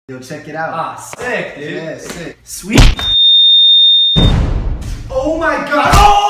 Yo, check it out. Ah, sick, dude. Yeah, sick. Sweet. Oh my god! Oh!